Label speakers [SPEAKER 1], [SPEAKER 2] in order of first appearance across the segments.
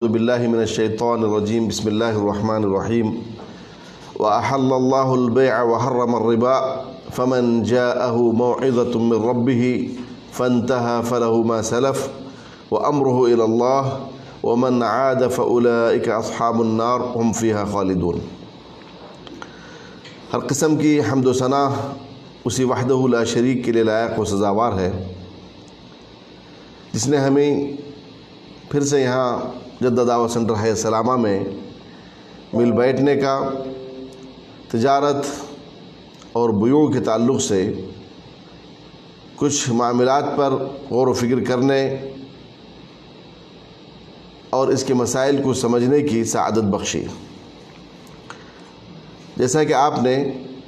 [SPEAKER 1] باللہ من الشیطان الرجیم بسم اللہ الرحمن الرحیم وأحل اللہ البیع وحرم الربا فمن جاءه موعظة من ربه فانتهى فله ما سلف وأمره إلى الله ومن عاد فأولئك أصحاب النار هم فيها خالدون۔ ہر قسم کی حمد و ثنا اسی وحدہ لا شریک کے لیے لائق و سزاوار ہے، جس نے ہمیں پھر سے یہاں جدہ دعوت سینٹر حیات سلامہ میں مل بیٹھنے کا، تجارت اور بیوع کے تعلق سے کچھ معاملات پر غور و فکر کرنے اور اس کے مسائل کو سمجھنے کی سعادت بخشی۔ جیسا کہ آپ نے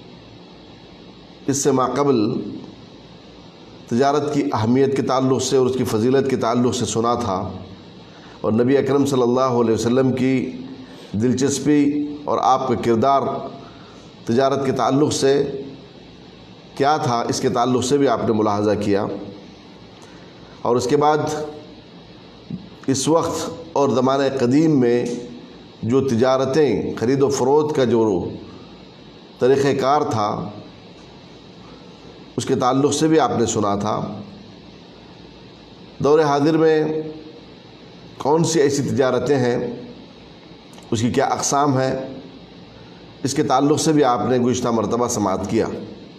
[SPEAKER 1] اس سے ماقبل تجارت کی اہمیت کے تعلق سے اور اس کی فضیلت کے تعلق سے سنا تھا، اور نبی اکرم صلی اللہ علیہ وسلم کی دلچسپی اور آپ کا کردار تجارت کے تعلق سے کیا تھا، اس کے تعلق سے بھی آپ نے ملاحظہ کیا۔ اور اس کے بعد اس وقت اور زمانہ قدیم میں جو تجارتیں خرید و فروخت کا جو طریقہ کار تھا، اس کے تعلق سے بھی آپ نے سنا تھا۔ دور حاضر میں کون سی ایسی تجارتیں ہیں، اس کی کیا اقسام ہیں، اس کے تعلق سے بھی آپ نے گزشتہ مرتبہ سماعت کیا۔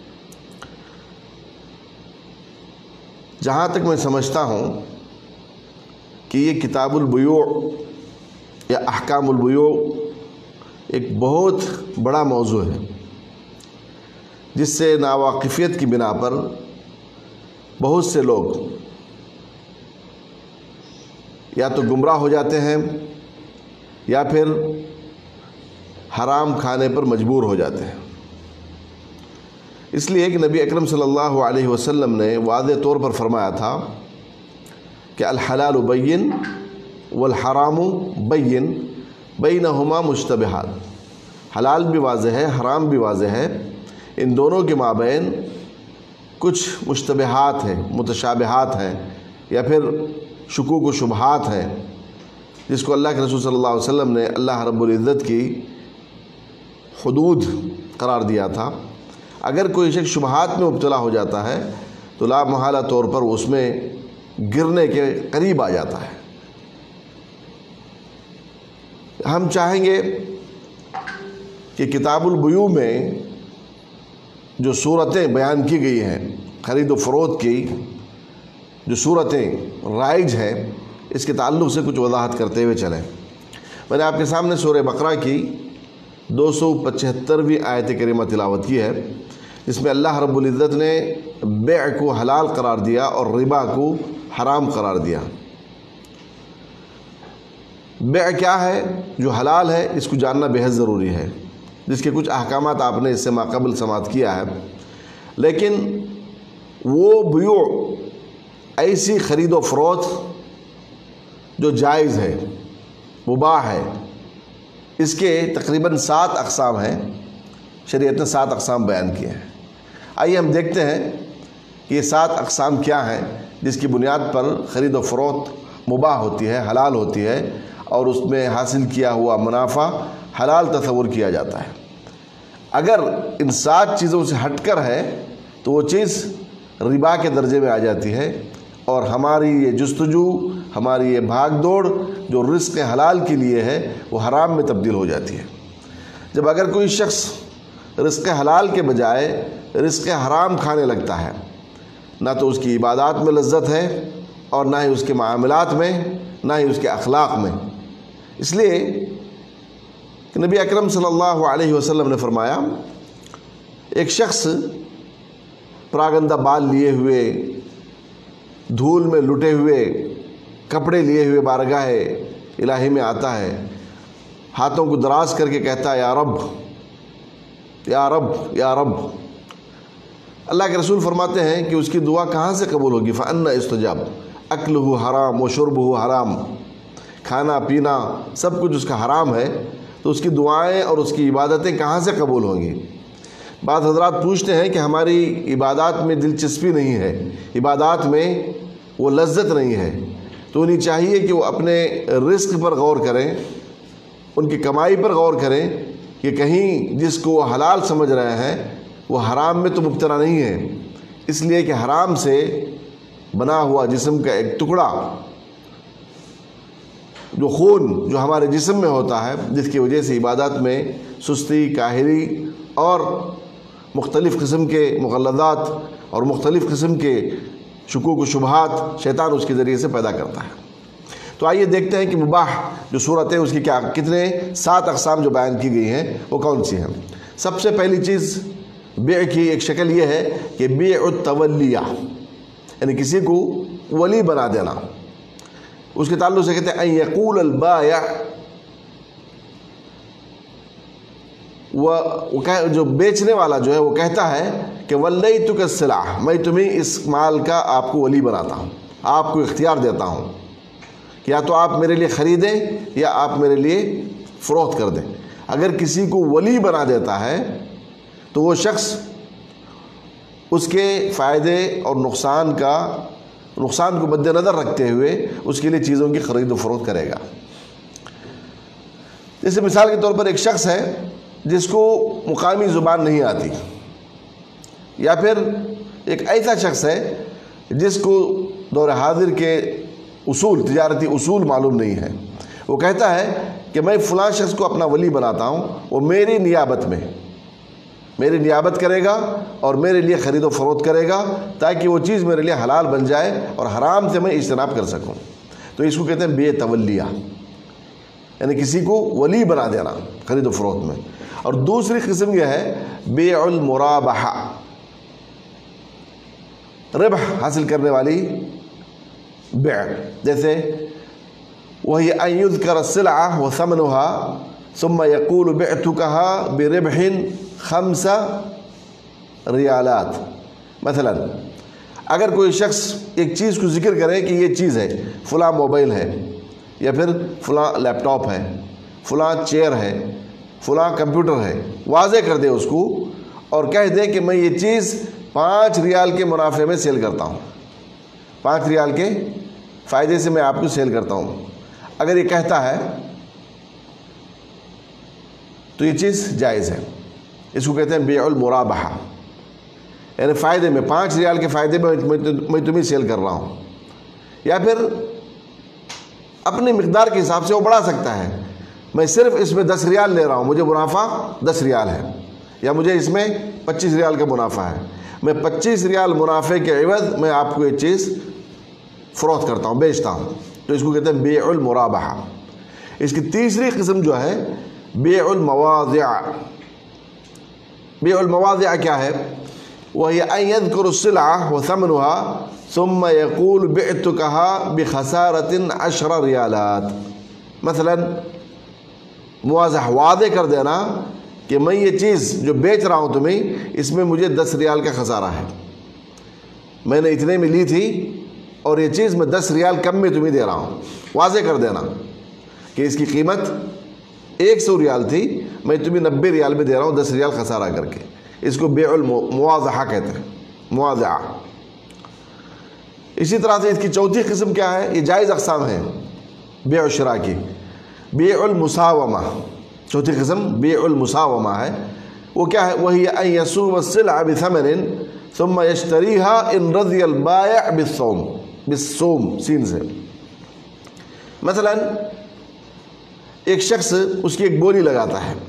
[SPEAKER 1] جہاں تک میں سمجھتا ہوں کہ یہ کتاب البیوع یا احکام البیوع ایک بہت بڑا موضوع ہے، جس سے ناواقفیت کی بنا پر بہت سے لوگ یا تو گمراہ ہو جاتے ہیں یا پھر حرام کھانے پر مجبور ہو جاتے ہیں۔ اس لیے کہ نبی اکرم صلی اللہ علیہ وسلم نے واضح طور پر فرمایا تھا کہ الحلال بین والحرام بین بینہما مشتبہات، حلال بھی واضح ہے، حرام بھی واضح ہے، ان دونوں کے مابین کچھ مشتبہات ہیں، متشابہات ہیں، یا پھر شکوک و شبہات ہیں، جس کو اللہ کے رسول صلی اللہ علیہ وسلم نے اللہ رب العزت کی حدود قرار دیا تھا۔ اگر کوئی شخص شبہات میں مبتلا ہو جاتا ہے تو لا محالہ طور پر اس میں گرنے کے قریب آ جاتا ہے۔ ہم چاہیں گے کہ کتاب البیوع میں جو صورتیں بیان کی گئی ہیں، خرید و فروخت کی جو صورتیں رائج ہیں، اس کے تعلق سے کچھ وضاحت کرتے ہوئے چلیں۔ میں نے آپ کے سامنے سورہ بقرہ کی 275ویں آیت کریمہ تلاوت کی ہے، جس میں اللہ رب العزت نے بیع کو حلال قرار دیا اور ربا کو حرام قرار دیا۔ بیع کیا ہے، جو حلال ہے، اس کو جاننا بہت ضروری ہے، جس کے کچھ احکامات آپ نے اس سے ماقبل سماعت کیا ہے۔ لیکن وہ بیوع ایسی خرید و فروخت جو جائز ہے، مباح ہے، اس کے تقریباً 7 اقسام ہیں، شریعت نے 7 اقسام بیان کیے ہیں۔ آئیے ہم دیکھتے ہیں کہ یہ 7 اقسام کیا ہیں جس کی بنیاد پر خرید و فروخت مباح ہوتی ہے، حلال ہوتی ہے، اور اس میں حاصل کیا ہوا منافع حلال تصور کیا جاتا ہے۔ اگر ان 7 چیزوں سے ہٹ کر ہے تو وہ چیز ربا کے درجے میں آ جاتی ہے، اور ہماری یہ جستجو، ہماری یہ بھاگ دوڑ جو رزق حلال کے لیے ہے، وہ حرام میں تبدیل ہو جاتی ہے۔ جب اگر کوئی شخص رزق حلال کے بجائے رزق حرام کھانے لگتا ہے، نہ تو اس کی عبادات میں لذت ہے، اور نہ ہی اس کے معاملات میں، نہ ہی اس کے اخلاق میں۔ اس لیے کہ نبی اکرم صلی اللہ علیہ وسلم نے فرمایا، ایک شخص پراگندہ بال لیے ہوئے، دھول میں لٹے ہوئے، کپڑے لیے ہوئے بارگاہ الہی میں آتا ہے، ہاتھوں کو دراز کر کے کہتا ہے، یا رب یا رب یا رب۔ اللہ کے رسول فرماتے ہیں کہ اس کی دعا کہاں سے قبول ہوگی؟ فَأَنَّ اسْتُجَابَ، أَكْلُهُ حرام وَشُرْبُهُ حرام، کھانا پینا سب کچھ اس کا حرام ہے، تو اس کی دعائیں اور اس کی عبادتیں کہاں سے قبول ہوں گی؟ بعض حضرات پوچھتے ہیں کہ ہماری عبادات میں دلچسپی نہیں ہے، عبادات میں وہ لذت نہیں ہے، تو انہیں چاہیے کہ وہ اپنے رزق پر غور کریں، ان کی کمائی پر غور کریں کہ کہیں جس کو وہ حلال سمجھ رہے ہیں وہ حرام میں تو مبتلا نہیں ہے، اس لیے کہ حرام سے بنا ہوا جسم کا ایک ٹکڑا، جو خون جو ہمارے جسم میں ہوتا ہے، جس کی وجہ سے عبادات میں سستی، کاہلی اور مختلف قسم کے مغلظات اور مختلف قسم کے شکوک و شبہات شیطان اس کے ذریعے سے پیدا کرتا ہے۔ تو آئیے دیکھتے ہیں کہ مباح جو صورت ہے اس کی کیا کتنے 7 اقسام جو بیان کی گئی ہیں وہ کون سی ہیں۔ سب سے پہلی چیز بیع کی ایک شکل یہ ہے کہ بیع التولیہ، یعنی کسی کو ولی بنا دینا۔ اس کے تعلق سے کہتے ہیں ان یقول البائع، جو بیچنے والا جو ہے وہ کہتا ہے کہ ولیتک السلعہ، میں تمہیں اس مال کا آپ کو ولی بناتا ہوں، آپ کو اختیار دیتا ہوں کہ یا تو آپ میرے لیے خریدیں یا آپ میرے لیے فروخت کر دیں۔ اگر کسی کو ولی بنا دیتا ہے تو وہ شخص اس کے فائدے اور نقصان کو مد نظر رکھتے ہوئے اس کے لیے چیزوں کی خرید و فروخت کرے گا۔ جیسے مثال کے طور پر ایک شخص ہے جس کو مقامی زبان نہیں آتی، یا پھر ایک ایسا شخص ہے جس کو دور حاضر کے تجارتی اصول معلوم نہیں ہے، وہ کہتا ہے کہ میں فلاں شخص کو اپنا ولی بناتا ہوں، وہ میری نیابت کرے گا اور میرے لیے خرید و فروخت کرے گا تاکہ وہ چیز میرے لیے حلال بن جائے اور حرام سے میں اجتناب کر سکوں۔ تو اس کو کہتے ہیں بیع تولیہ، یعنی کسی کو ولی بنا دینا خرید و فروخت میں۔ اور دوسری قسم یہ ہے بیع المرابحہ، ربح حاصل کرنے والی بیع، جیسے وہی ان یذکر السلعہ وثمنها ثم یقول بعتکها بربح 5 ریالات۔ مثلا اگر کوئی شخص ایک چیز کو ذکر کرے کہ یہ چیز ہے، فلاں موبائل ہے، یا پھر فلاں لیپ ٹاپ ہے، فلاں چیئر ہے، فلاں کمپیوٹر ہے، واضح کر دے اس کو اور کہہ دے کہ میں یہ چیز 5 ریال کے منافع میں سیل کرتا ہوں، 5 ریال کے فائدے سے میں آپ کو سیل کرتا ہوں۔ اگر یہ کہتا ہے تو یہ چیز جائز ہے، اس کو کہتے ہیں بیع المرابحہ، یعنی فائدے میں 5 ریال کے فائدے میں تمہیں سیل کر رہا ہوں۔ یا پھر اپنی مقدار کے حساب سے وہ بڑھا سکتا ہے، میں صرف اس میں 10 ریال لے رہا ہوں، مجھے منافع 10 ریال ہے، یا مجھے اس میں 25 ریال کا منافع ہے، میں 25 ریال منافع کے عوض میں آپ کو یہ چیز فروخت کرتا ہوں، بیچتا ہوں۔ تو اس کو کہتے ہیں بیع المرابحہ۔ اس کی تیسری قسم جو ہے بیع المواضع۔ بیع المواضع کیا ہے؟ وہی ان یذکر السلعہ وثمنها ثم یقول بعتکها بخسارة 10 ریالات۔ مثلا واضح کر دینا کہ میں یہ چیز جو بیچ رہا ہوں تمہیں، اس میں مجھے 10 ریال کا خسارہ ہے، میں نے اتنے میں لی تھی اور یہ چیز میں 10 ریال کم میں تمہیں دے رہا ہوں۔ واضح کر دینا کہ اس کی قیمت 100 ریال تھی، میں تمہیں 90 ریال میں دے رہا ہوں، 10 ریال خسارہ کر کے۔ اس کو بیع المواضعہ کہتے ہیں، مواضعہ۔ اسی طرح سے اس کی چوتھی قسم کیا ہے؟ یہ جائز اقسام ہیں بیع و شراء کی۔ بیع المساومہ، چوتھی قسم بیع المساومہ ہے۔ وہ کیا ہے؟ وہی ان یسوم السلع بثمن ثم یشتریها ان رضی البائع بالصوم، سین سے۔ مثلا ایک شخص اس کی ایک بولی لگاتا ہے،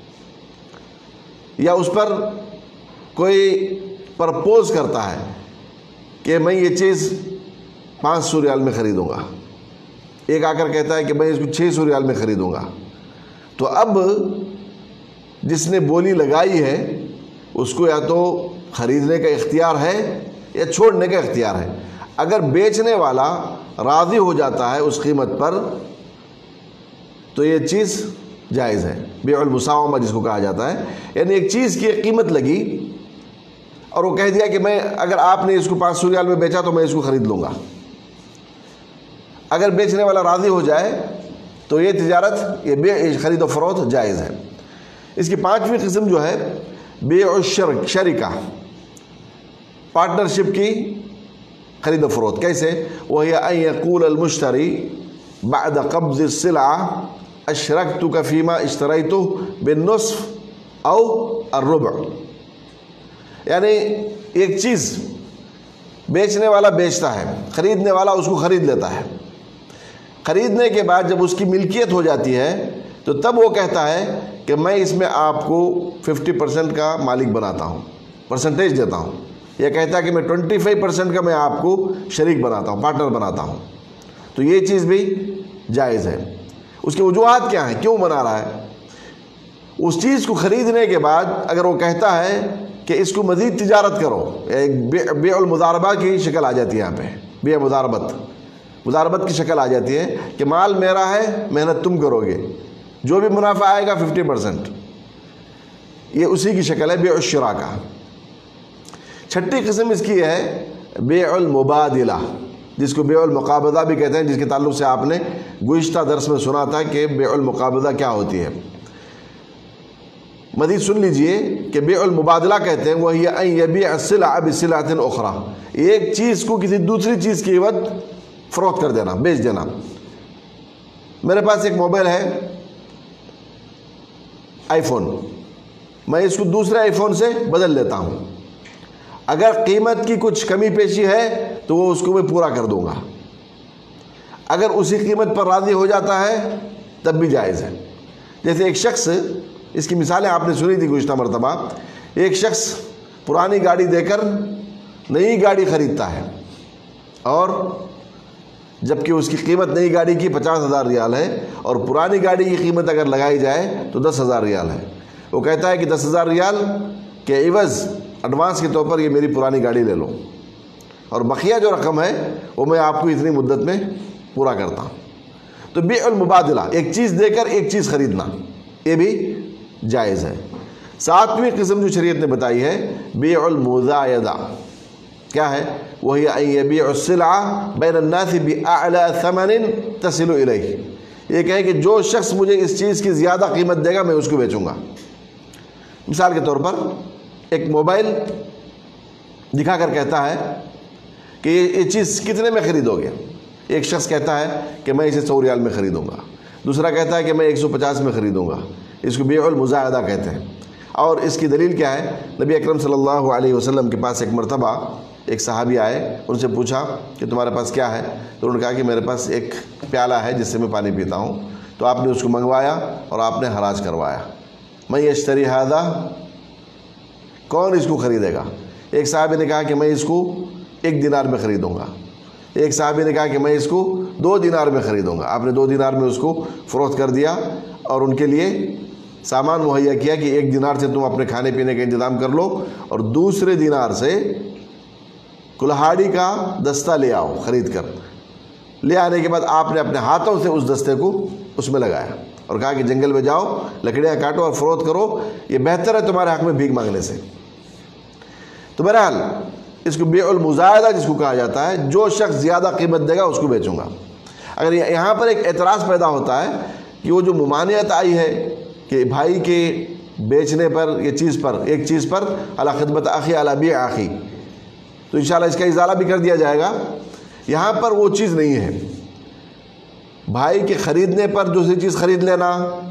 [SPEAKER 1] یا اس پر کوئی پرپوز کرتا ہے کہ میں یہ چیز 500 ریال میں خریدوں گا، ایک آ کر کہتا ہے کہ میں اس کو 600 ریال میں خریدوں گا۔ تو اب جس نے بولی لگائی ہے اس کو یا تو خریدنے کا اختیار ہے یا چھوڑنے کا اختیار ہے۔ اگر بیچنے والا راضی ہو جاتا ہے اس قیمت پر تو یہ چیز جائز ہے، بیع المساومہ جس کو کہا جاتا ہے۔ یعنی ایک چیز کی قیمت لگی اور وہ کہہ دیا کہ میں اگر آپ نے اس کو 500 ریال میں بیچا تو میں اس کو خرید لوں گا۔ اگر بیچنے والا راضی ہو جائے تو یہ تجارت، یہ خرید و فروخت جائز ہے۔ اس کی 5ویں قسم جو ہے بیع الشرکہ، پارٹنرشپ کی خرید و فروخت. کیسے؟ وہی ان یقول المشتری بعد قبض السلعة اشرکتک فیما اشتریتہ بالنصف او الربع. یعنی ایک چیز بیچنے والا بیچتا ہے، خریدنے والا اس کو خرید لیتا ہے. خریدنے کے بعد جب اس کی ملکیت ہو جاتی ہے تو تب وہ کہتا ہے کہ میں اس میں آپ کو 50% کا مالک بناتا ہوں، پرسنٹیج دیتا ہوں. یہ کہتا ہے کہ میں 25% کا میں آپ کو شریک بناتا ہوں، پارٹنر بناتا ہوں. تو یہ چیز بھی جائز ہے. اس کی وجوہات کیا ہیں، کیوں بنا رہا ہے؟ اس چیز کو خریدنے کے بعد اگر وہ کہتا ہے کہ اس کو مزید تجارت کرو، ایک بیع المضاربہ کی شکل آ جاتی ہے یہاں پہ، بیع مضاربت کی شکل آ جاتی ہے کہ مال میرا ہے، محنت تم کرو گے، جو بھی منافع آئے گا 50%. یہ اسی کی شکل ہے بیع الشراکہ. چھٹی قسم اس کی ہے بیع المبادلہ، جس کو بیع المقابضہ بھی کہتے ہیں، جس کے تعلق سے آپ نے گزشتہ درس میں سنا تھا کہ بیع المقابضہ کیا ہوتی ہے. مزید سن لیجئے کہ بیع المبادلہ کہتے ہیں وہی ان یبیع السلع بسلعۃ اخرى، ایک چیز کو کسی دوسری چیز کی عوض فروخت کر دینا، بیچ دینا. میرے پاس ایک موبائل ہے آئی فون، میں اس کو دوسرے آئی فون سے بدل لیتا ہوں. اگر قیمت کی کچھ کمی پیشی ہے تو وہ اس کو میں پورا کر دوں گا. اگر اسی قیمت پر راضی ہو جاتا ہے تب بھی جائز ہے. جیسے ایک شخص، اس کی مثالیں آپ نے سنی تھی گزشتہ مرتبہ، ایک شخص پرانی گاڑی دے کر نئی گاڑی خریدتا ہے، اور جبکہ اس کی قیمت نئی گاڑی کی 50,000 ریال ہے اور پرانی گاڑی کی قیمت اگر لگائی جائے تو 10,000 ریال ہے. وہ کہتا ہے کہ 10,000 ریال کے عوض ایڈوانس کے طور پر یہ میری پرانی گاڑی لے لو، اور بقیہ جو رقم ہے وہ میں آپ کو اتنی مدت میں پورا کرتا ہوں. تو بیع المبادلہ، ایک چیز دے کر ایک چیز خریدنا، یہ بھی جائز ہے. 7ویں قسم جو شریعت نے بتائی ہے بیع المزایدہ. کیا ہے؟ وہی ان یبیع السلعہ بین الناس باعلی ثمن تصل الیہ. یہ کہے کہ جو شخص مجھے اس چیز کی زیادہ قیمت دے گا میں اس کو بیچوں گا. مثال کے طور پر ایک موبائل دکھا کر کہتا ہے کہ یہ چیز کتنے میں خریدو گے. ایک شخص کہتا ہے کہ میں اسے 100 ریال میں خریدوں گا، دوسرا کہتا ہے کہ میں 150 میں خریدوں گا. اس کو بیع المزایدہ کہتے ہیں. اور اس کی دلیل کیا ہے؟ نبی اکرم صلی اللہ علیہ وسلم کے پاس ایک مرتبہ ایک صحابی آئے، ان سے پوچھا کہ تمہارے پاس کیا ہے؟ تو انہوں نے کہا کہ میرے پاس ایک پیالہ ہے جس سے میں پانی پیتا ہوں. تو آپ نے اس کو منگوایا اور آپ نے حراج کروایا. من یشتری ھذا، کون اس کو خریدے گا؟ ایک صحابی نے کہا کہ میں اس کو 1 دینار میں خریدوں گا. ایک صحابی نے کہا کہ میں اس کو 2 دینار میں خریدوں گا. آپ نے 2 دینار میں اس کو فروخت کر دیا اور ان کے لیے سامان مہیا کیا کہ 1 دینار سے تم اپنے کھانے پینے کا انتظام کر لو اور دوسرے دینار سے کلہاڑی کا دستہ لے آؤ خرید کر. لے آنے کے بعد آپ نے اپنے ہاتھوں سے اس دستے کو اس میں لگایا اور کہا کہ جنگل میں جاؤ، لکڑیاں کاٹو اور فروخت کرو، یہ بہتر ہے تمہارے حق میں بھیک مانگنے سے. تو بہرحال اس کو بیع المزایدہ جس کو کہا جاتا ہے، جو شخص زیادہ قیمت دے گا اس کو بیچوں گا. اگر یہاں پر ایک اعتراض پیدا ہوتا ہے کہ وہ جو ممانعت آئی ہے کہ بھائی کے بیچنے پر یہ چیز پر، ایک چیز پر علی خدمت اخی علی بیع اخی، تو انشاءاللہ اس کا ازالہ بھی کر دیا جائے گا. یہاں پر وہ چیز نہیں ہے. بھائی کے خریدنے پر دوسری چیز خرید لینا،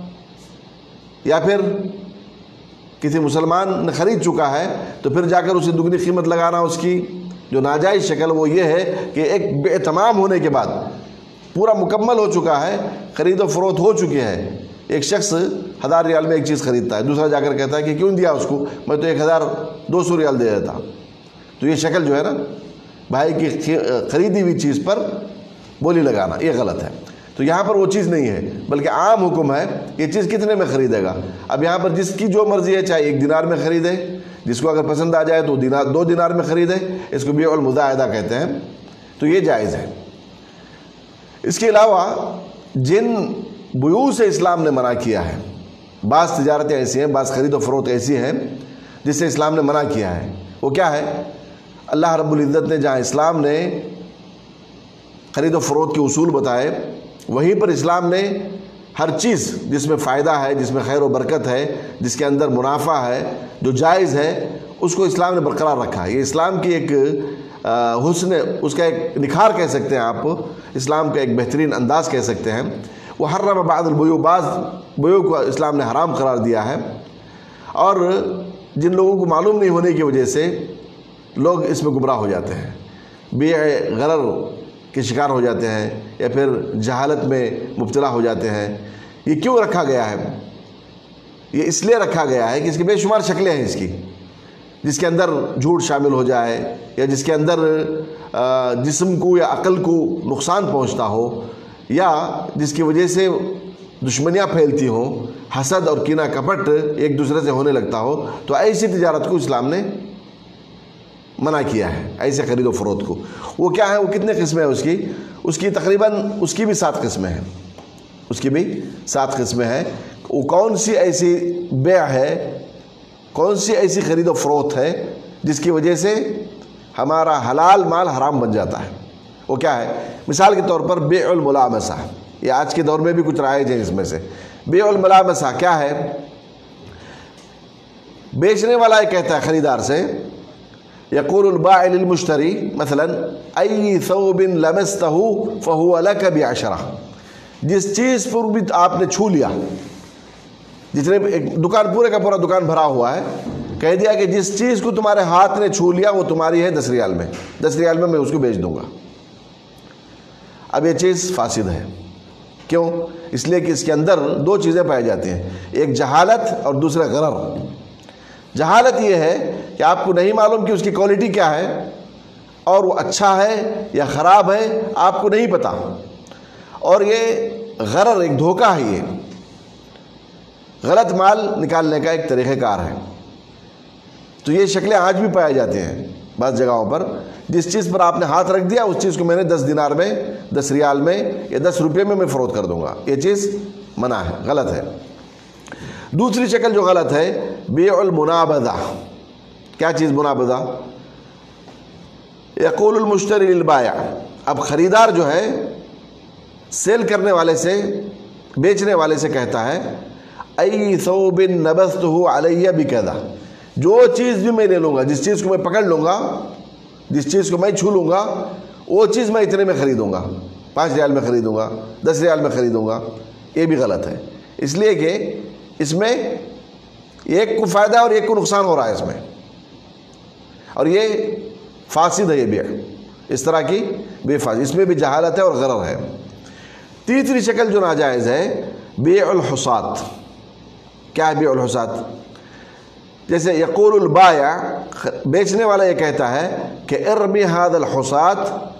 [SPEAKER 1] یا پھر کسی مسلمان نے خرید چکا ہے تو پھر جا کر اسے دگنی قیمت لگانا، اس کی جو ناجائز شکل وہ یہ ہے کہ ایک بے تمام ہونے کے بعد پورا مکمل ہو چکا ہے، خرید و فروخت ہو چکی ہے. ایک شخص 1000 ریال میں ایک چیز خریدتا ہے، دوسرا جا کر کہتا ہے کہ کیوں دیا اس کو، میں تو 1200 ریال دے دیتا. تو یہ شکل جو ہے نا بھائی کی خریدی ہوئی چیز پر بولی لگانا، یہ غلط ہے. تو یہاں پر وہ چیز نہیں ہے، بلکہ عام حکم ہے یہ چیز کتنے میں خریدے گا. اب یہاں پر جس کی جو مرضی ہے، چاہے 1 دینار میں خریدے، جس کو اگر پسند آ جائے تو 2 دینار میں خریدے، اس کو بیع المزایدہ کہتے ہیں. تو یہ جائز ہے. اس کے علاوہ جن بیوع سے اسلام نے منع کیا ہے، بعض تجارتیں ایسی ہیں، بعض خرید و فروخت ایسی ہیں جس سے اسلام نے منع کیا ہے. وہ کیا ہے؟ اللہ رب العزت نے جہاں اسلام نے خرید و فروخت کے اصول بتائے، وہیں پر اسلام نے ہر چیز جس میں فائدہ ہے، جس میں خیر و برکت ہے، جس کے اندر منافع ہے، جو جائز ہے، اس کو اسلام نے برقرار رکھا ہے. یہ اسلام کی ایک حسن، اس کا ایک نکھار کہہ سکتے ہیں آپ، اسلام کا ایک بہترین انداز کہہ سکتے ہیں. وہ حرم بعض البیوع، بعض بیوع کو اسلام نے حرام قرار دیا ہے، اور جن لوگوں کو معلوم نہیں ہونے کی وجہ سے لوگ اس میں گمراہ ہو جاتے ہیں، بیع غرر کے شکار ہو جاتے ہیں، یا پھر جہالت میں مبتلا ہو جاتے ہیں. یہ کیوں رکھا گیا ہے؟ یہ اس لیے رکھا گیا ہے کہ اس کی بے شمار شکلیں ہیں اس کی، جس کے اندر جھوٹ شامل ہو جائے، یا جس کے اندر جسم کو یا عقل کو نقصان پہنچتا ہو، یا جس کی وجہ سے دشمنیاں پھیلتی ہوں، حسد اور کینہ کپٹ ایک دوسرے سے ہونے لگتا ہو. تو ایسی تجارت کو اسلام نے منع کیا ہے، ایسے خرید و فروخت کو. وہ کیا ہے؟ وہ کتنے قسمیں ہیں اس کی تقریباً اس کی بھی 7 قسمیں ہیں. اس کی بھی 7 قسمیں ہیں. وہ کون سی ایسی بیع ہے، کون سی ایسی خرید و فروخت ہے جس کی وجہ سے ہمارا حلال مال حرام بن جاتا ہے؟ وہ کیا ہے؟ مثال کے طور پر بیع الملامسہ، یہ آج کے دور میں بھی کچھ رائج ہیں. اس میں سے بیع الملامسہ کیا ہے؟ بیچنے والا یہ کہتا ہے خریدار سے، یقول البائع للمشتری مثلا ای ثوب لمستہ فہو لک بعشرہ، جس چیز پر بھی آپ نے چھو لیا، جتنے ایک دکان پورے کا پورا دکان بھرا ہوا ہے، کہہ دیا کہ جس چیز کو تمہارے ہاتھ نے چھو لیا وہ تمہاری ہے 10 ریال میں، 10 ریال میں اس کو بیچ دوں گا. اب یہ چیز فاسد ہے. کیوں؟ اس لیے کہ اس کے اندر 2 چیزیں پائی جاتی ہیں، ایک جہالت اور دوسرا غرر. جہالت یہ ہے کہ آپ کو نہیں معلوم کہ اس کی کوالٹی کیا ہے، اور وہ اچھا ہے یا خراب ہے آپ کو نہیں پتا. اور یہ غرر، ایک دھوکہ ہے، یہ غلط مال نکالنے کا ایک طریقہ کار ہے. تو یہ شکلیں آج بھی پائی جاتی ہیں بعض جگہوں پر. جس چیز پر آپ نے ہاتھ رکھ دیا اس چیز کو میں نے 10 دینار میں، 10 ریال میں یا 10 روپے میں فروخت کر دوں گا. یہ چیز منع ہے، غلط ہے. دوسری شکل جو غلط ہے، بیع المنابذہ. کیا چیز منابذہ؟ یقول المشتری للبائع، اب خریدار جو ہے سیل کرنے والے سے، بیچنے والے سے کہتا ہے ای ثوب نبذتہ علی بکذا، جو چیز بھی میں لے لوں گا، جس چیز کو میں پکڑ لوں گا، جس چیز کو میں چھو لوں گا، وہ چیز میں اتنے میں خریدوں گا، 5 ریال میں خریدوں گا، 10 ریال میں خریدوں گا. یہ بھی غلط ہے، اس لیے کہ اس میں ایک کو فائدہ اور ایک کو نقصان ہو رہا ہے اس میں، اور یہ فاسد ہے. یہ بیع اس طرح کی بے فاسد، اس میں بھی جہالت ہے اور غرر ہے. تیسری شکل جو ناجائز ہے، بیع الحصات. کیا ہے بیع الحصات؟ جیسے یقول البائع، بیچنے والا یہ کہتا ہے کہ ارمی هذا الحصات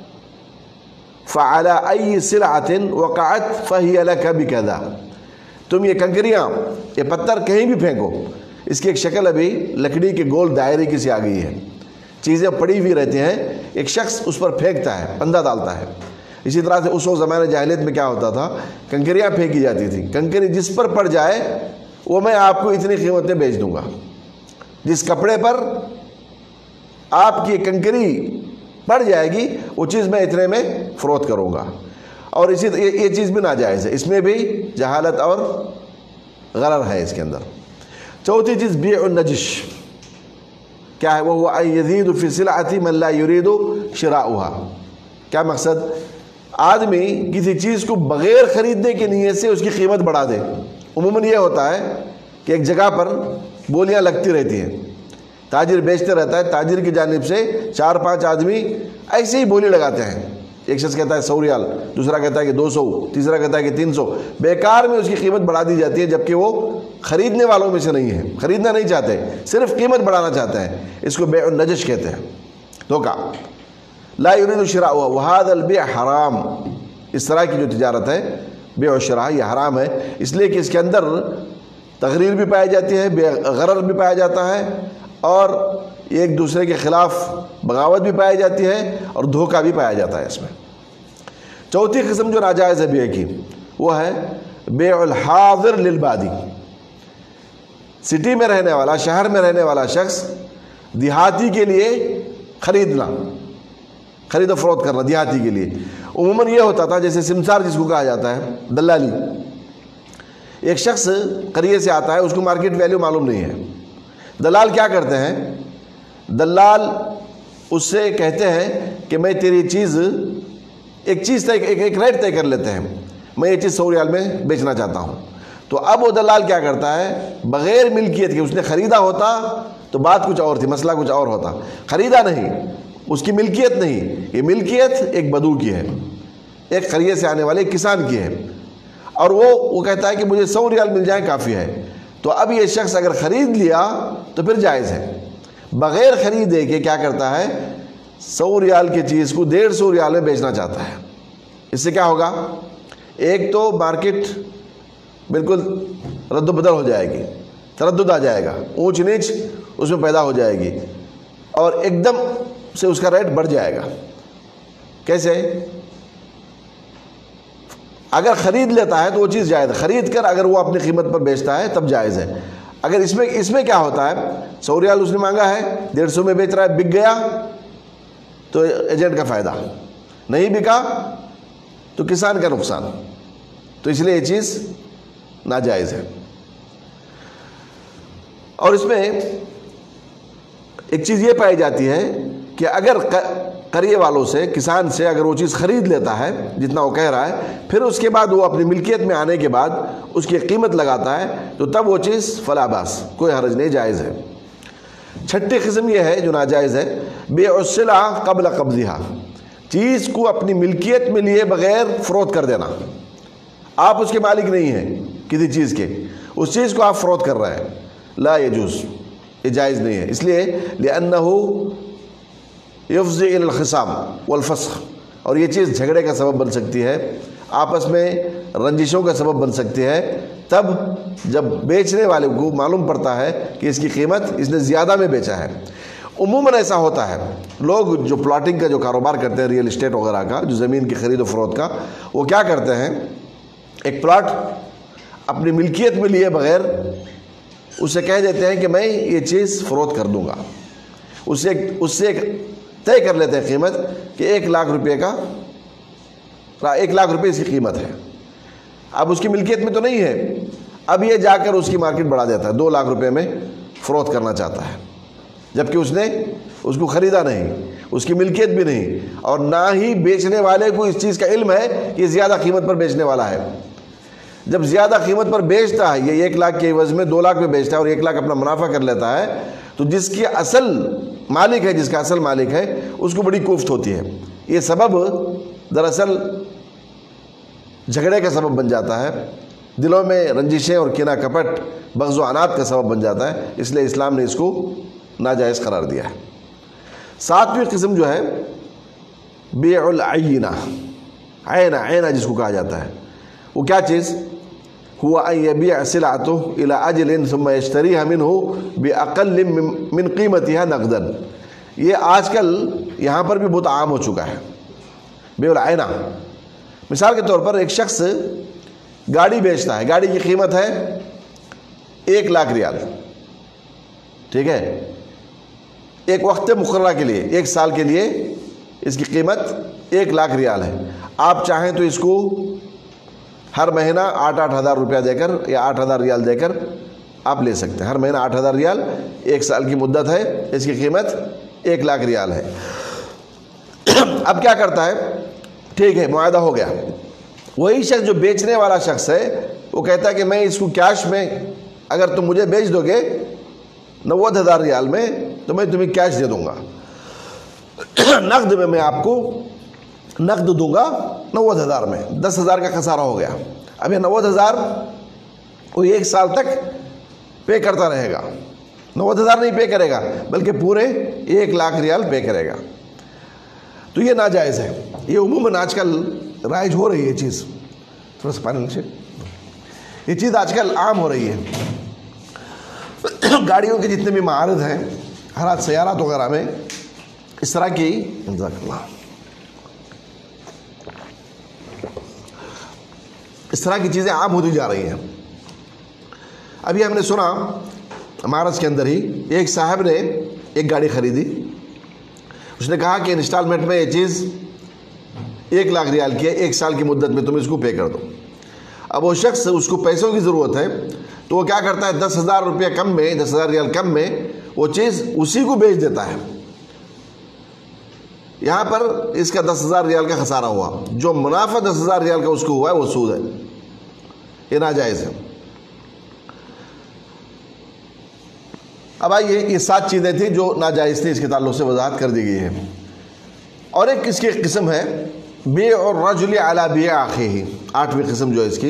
[SPEAKER 1] فعلى اي سلعة وقعت فهي لك بكذا، تم یہ کنکریاں، یہ پتھر کہیں بھی پھینکو. اس کی ایک شکل ابھی لکڑی کے گول دائرے کی سی آ گئی ہے، چیزیں پڑی ہوئی رہتی ہیں، ایک شخص اس پر پھینکتا ہے، پندہ ڈالتا ہے. اسی طرح سے اس وقت زمانے جاہلیت میں کیا ہوتا تھا، کنکریاں پھینکی جاتی تھیں. کنکری جس پر پڑ جائے وہ میں آپ کو اتنی قیمت میں بیچ دوں گا. جس کپڑے پر آپ کی کنکری پڑ جائے گی وہ چیز میں اتنے میں فروخت کروں گا. اور اسی یہ چیز بھی ناجائز ہے، اس میں بھی جہالت اور غرر ہے اس کے اندر. چوتھی چیز بیع النجش. کیا ہے وہ؟ ان یزید فی السلعۃ من لا یرید شراؤها. کیا مقصد؟ آدمی کسی چیز کو بغیر خریدنے کی نیت سے اس کی قیمت بڑھا دے. عموماً یہ ہوتا ہے کہ ایک جگہ پر بولیاں لگتی رہتی ہیں، تاجر بیچتے رہتا ہے، تاجر کی جانب سے 4-5 آدمی ایسے ہی بولی لگاتے ہیں. ایک شخص کہتا ہے 100 ریال، دوسرا کہتا ہے کہ 200، تیسرا کہتا ہے کہ 300. بیکار میں اس کی قیمت بڑھا دی جاتی ہے، جبکہ وہ خریدنے والوں میں سے نہیں ہے، خریدنا نہیں چاہتے، صرف قیمت بڑھانا چاہتے ہیں. اس کو بیع النجش کہتے ہیں، دھوکہ. لا یرید شراؤہ وہذا البیع حرام. اس طرح کی جو تجارت ہے بیع و شراء، یہ حرام ہے، اس لیے کہ اس کے اندر تغریر بھی پائی جاتی ہے، غرر بھی پایا جاتا ہے، اور ایک دوسرے کے خلاف بغاوت بھی پائی جاتی ہے، اور دھوکہ بھی پایا جاتا ہے اس میں. چوتھی قسم جو ناجائز ہے بیع کی، وہ ہے بیع الحاضر للبادی. سٹی میں رہنے والا، شہر میں رہنے والا شخص دیہاتی کے لیے خریدنا، خرید و فروخت کرنا دیہاتی کے لیے. عموماً یہ ہوتا تھا، جیسے سمسار جس کو کہا جاتا ہے، دلالی. ایک شخص قریے سے آتا ہے، اس کو مارکیٹ ویلیو معلوم نہیں ہے. دلال کیا کرتے ہیں؟ دلال اس سے کہتے ہیں کہ میں تیری چیز ایک ریٹ طے کر لیتے ہیں، میں یہ چیز 100 ریال میں بیچنا چاہتا ہوں. تو اب وہ دلال کیا کرتا ہے، بغیر ملکیت کے، اس نے خریدا ہوتا تو بات کچھ اور تھی، مسئلہ کچھ اور ہوتا. خریدا نہیں، اس کی ملکیت نہیں، یہ ملکیت ایک بدو کی ہے، ایک قریے سے آنے والے کسان کی ہے، اور وہ کہتا ہے کہ مجھے 100 ریال مل جائے کافی ہے. تو اب یہ شخص اگر خرید لیا تو پھر جائز ہے. بغیر خریدے کے کیا کرتا ہے، 100 ریال کی چیز کو 150 ریال میں بیچنا چاہتا ہے. اس سے کیا ہوگا، ایک تو مارکیٹ بالکل رد و بدل ہو جائے گی، تردد آ جائے گا، اونچ نیچ اس میں پیدا ہو جائے گی، اور ایک دم سے اس کا ریٹ بڑھ جائے گا. کیسے؟ اگر خرید لیتا ہے تو وہ چیز جائز ہے، خرید کر اگر وہ اپنی قیمت پر بیچتا ہے تب جائز ہے. اگر اس میں کیا ہوتا ہے، 100 ریال اس نے مانگا ہے، 150 میں بیچ رہا ہے، بک گیا تو ایجنٹ کا فائدہ، نہیں بکا تو کسان کا نقصان. تو اس لیے یہ چیز ناجائز ہے. اور اس میں ایک چیز یہ پائی جاتی ہے کہ اگر قریے والوں سے، کسان سے اگر وہ چیز خرید لیتا ہے جتنا وہ کہہ رہا ہے، پھر اس کے بعد وہ اپنی ملکیت میں آنے کے بعد اس کی قیمت لگاتا ہے، تو تب وہ چیز فلا باس، کوئی حرج نہیں، جائز ہے. چھٹی قسم یہ ہے جو ناجائز ہے، بیع السلعہ قبل قبضها، چیز کو اپنی ملکیت میں لیے بغیر فروخت کر دینا. آپ اس کے مالک نہیں ہیں کسی چیز کے، اس چیز کو آپ فروخت کر رہے ہیں، لا يجوز، یہ جائز نہیں ہے. اس لیے لأنه یفضی الی الخصام والفسخ، اور یہ چیز جھگڑے کا سبب بن سکتی ہے، آپس میں رنجشوں کا سبب بن سکتی ہے. تب جب بیچنے والے کو معلوم پڑتا ہے کہ اس کی قیمت اس نے زیادہ میں بیچا ہے. عموماً ایسا ہوتا ہے، لوگ جو پلاٹنگ کا جو کاروبار کرتے ہیں، ریئل اسٹیٹ وغیرہ کا، جو زمین کی خرید و فروخت کا، وہ کیا کرتے ہیں، ایک پلاٹ اپنی ملکیت میں لیے بغیر اسے کہہ دیتے ہیں کہ میں یہ چیز فروخت کر دوں گا. اس سے ایک طے کر لیتے ہیں قیمت کہ 1 لاکھ روپے کا، 1 لاکھ روپے اس کی قیمت ہے. اب اس کی ملکیت میں تو نہیں ہے، اب یہ جا کر اس کی مارکیٹ بڑھا دیتا ہے، 2 لاکھ روپے میں فروخت کرنا چاہتا ہے، جبکہ اس نے اس کو خریدا نہیں، اس کی ملکیت بھی نہیں، اور نہ ہی بیچنے والے کو اس چیز کا علم ہے کہ یہ زیادہ قیمت پر بیچنے والا ہے. جب زیادہ قیمت پر بیچتا ہے، یہ 1 لاکھ کے عوض میں 2 لاکھ میں بیچتا ہے اور 1 لاکھ اپنا منافع کر لیتا ہے، تو جس کی اصل مالک ہے، جس کا اصل مالک ہے، اس کو بڑی کوفت ہوتی ہے. یہ سبب دراصل جھگڑے کا سبب بن جاتا ہے، دلوں میں رنجشیں اور کینہ کپٹ، بغض و عناد کا سبب بن جاتا ہے. اس لیے اسلام نے اس کو ناجائز قرار دیا ہے. 7ویں قسم جو ہے بیع العینہ، عینہ جس کو کہا جاتا ہے، وہ کیا چیز، هو ان يبيع سلعته الى اجل ثم يشتريها منه باقل من قيمتها نقدا. یہ آج کل یہاں پر بھی بہت عام ہو چکا ہے بیع العینہ. مثال کے طور پر ایک شخص گاڑی بیچتا ہے، گاڑی کی قیمت ہے 1 لاکھ ریال، ٹھیک ہے، ایک وقت مقررہ کے لیے، 1 سال کے لیے اس کی قیمت 1 لاکھ ریال ہے. آپ چاہیں تو اس کو ہر مہینہ 8 ہزار روپیہ دے کر یا 8 ہزار ریال دے کر آپ لے سکتے ہیں. ہر مہینہ 8 ہزار ریال، 1 سال کی مدت ہے، اس کی قیمت 1 لاکھ ریال ہے. اب کیا کرتا ہے، ٹھیک ہے، معاہدہ ہو گیا. وہی شخص جو بیچنے والا شخص ہے وہ کہتا ہے کہ میں اس کو کیش میں، اگر تم مجھے بیچ دو گے 90,000 ریال میں تو میں تمہیں کیش دے دوں گا، نقد میں آپ کو نقد دوں گا 90,000 میں. 10,000 کا خسارہ ہو گیا. اب یہ 90,000 وہ 1 سال تک پے کرتا رہے گا. 90,000 نہیں پے کرے گا بلکہ پورے 1 لاکھ ریال پے کرے گا. تو یہ ناجائز ہے. یہ عموماً آج کل رائج ہو رہی ہے چیز، تھوڑا سا پانی سے، یہ چیز آج کل عام ہو رہی ہے. گاڑیوں کے جتنے بھی معارض ہیں، حالات سیارات وغیرہ میں اس طرح کی، اس طرح کی چیزیں عام ہوتی جا رہی ہیں. ابھی ہم نے سنا معرض کے اندر ہی ایک صاحب نے ایک گاڑی خریدی، اس نے کہا کہ انسٹالمنٹ میں یہ چیز 1 لاکھ ریال کی ہے، 1 سال کی مدت میں تم اس کو پے کر دو. اب وہ شخص، اس کو پیسوں کی ضرورت ہے تو وہ کیا کرتا ہے، 10,000 روپیہ کم میں، 10,000 ریال کم میں وہ چیز اسی کو بیچ دیتا ہے. یہاں پر اس کا 10,000 ریال کا خسارہ ہوا، جو منافع 10,000 ریال کا اس کو ہوا ہے وہ سود ہے، یہ ناجائز ہے۔ اب آئیے، یہ 7 چیزیں تھیں جو ناجائز تھیں، اس کے تعلق سے وضاحت کر دی گئی ہے۔ اور ایک اس کی قسم ہے بیع الرجل علی بیع اخیہ، 8ویں قسم جو ہے اس کی،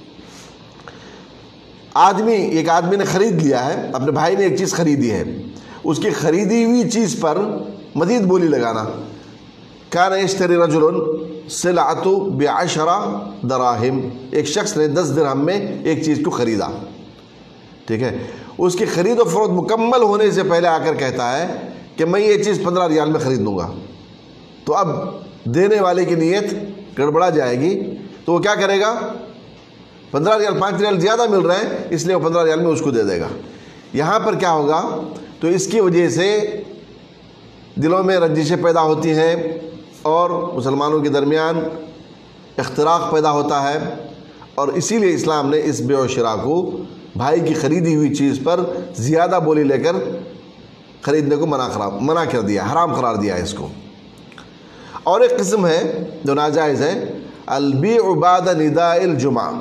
[SPEAKER 1] ایک آدمی نے خرید لیا ہے، اپنے بھائی نے ایک چیز خریدی ہے، اس کی خریدی ہوئی چیز پر مزید بولی لگانا۔ کان یشتری رجل سلعۃ ب10 دراہم، ایک شخص نے 10 درہم میں ایک چیز کو خریدا، ٹھیک ہے، اس کی خرید و فروخت مکمل ہونے سے پہلے آ کر کہتا ہے کہ میں یہ چیز 15 ریال میں خرید لوں گا، تو اب دینے والے کی نیت گڑبڑا جائے گی، تو وہ کیا کرے گا؟ 15 ریال، 5 ریال زیادہ مل رہے ہیں اس لیے وہ 15 ریال میں اس کو دے دے گا۔ یہاں پر کیا ہوگا؟ تو اس کی وجہ سے دلوں میں رنجشیں پیدا ہوتی ہیں اور مسلمانوں کے درمیان اختراق پیدا ہوتا ہے، اور اسی لیے اسلام نے اس بیع و شراء کو بھائی کی خریدی ہوئی چیز پر زیادہ بولی لے کر خریدنے کو منع کر دیا، حرام قرار دیا ہے اس کو۔ اور ایک قسم ہے جو ناجائز ہے، البیع بعد نداء الجمعہ،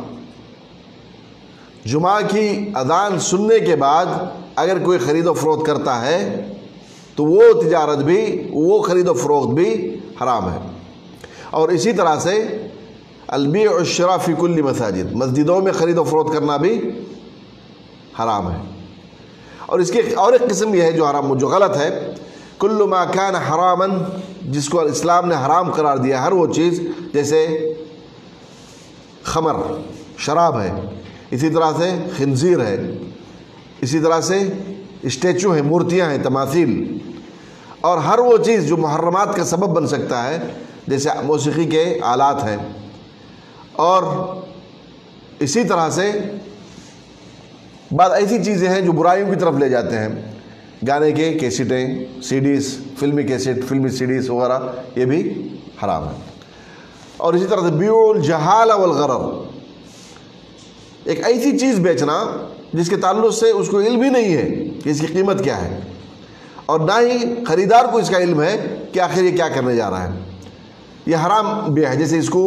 [SPEAKER 1] جمعہ کی اذان سننے کے بعد اگر کوئی خرید و فروخت کرتا ہے تو وہ تجارت بھی، وہ خرید و فروخت بھی حرام ہے۔ اور اسی طرح سے البیع والشراء فی کل مساجد، مسجدوں میں خرید و فروخت کرنا بھی حرام ہے۔ اور اس کی اور ایک قسم یہ ہے جو حرام، جو غلط ہے، کل ما کان حراما، جس کو اسلام نے حرام قرار دیا، ہر وہ چیز، جیسے خمر، شراب ہے، اسی طرح سے خنزیر ہے، اسی طرح سے اسٹیچو ہیں، مورتیاں ہیں، تماثیل، اور ہر وہ چیز جو محرمات کا سبب بن سکتا ہے، جیسے موسیقی کے آلات ہیں، اور اسی طرح سے بعض ایسی چیزیں ہیں جو برائیوں کی طرف لے جاتے ہیں، گانے کے کیسٹیں، سی ڈیز، فلمی کیسٹ، فلمی سی ڈیز وغیرہ، یہ بھی حرام ہے۔ اور اسی طرح سے بیع الجہالہ والغرر، ایک ایسی چیز بیچنا جس کے تعلق سے اس کو علم ہی نہیں ہے کہ اس کی قیمت کیا ہے، اور نہ ہی خریدار کو اس کا علم ہے کہ آخر یہ کیا کرنے جا رہا ہے، یہ حرام بیع ہے۔ جیسے اس کو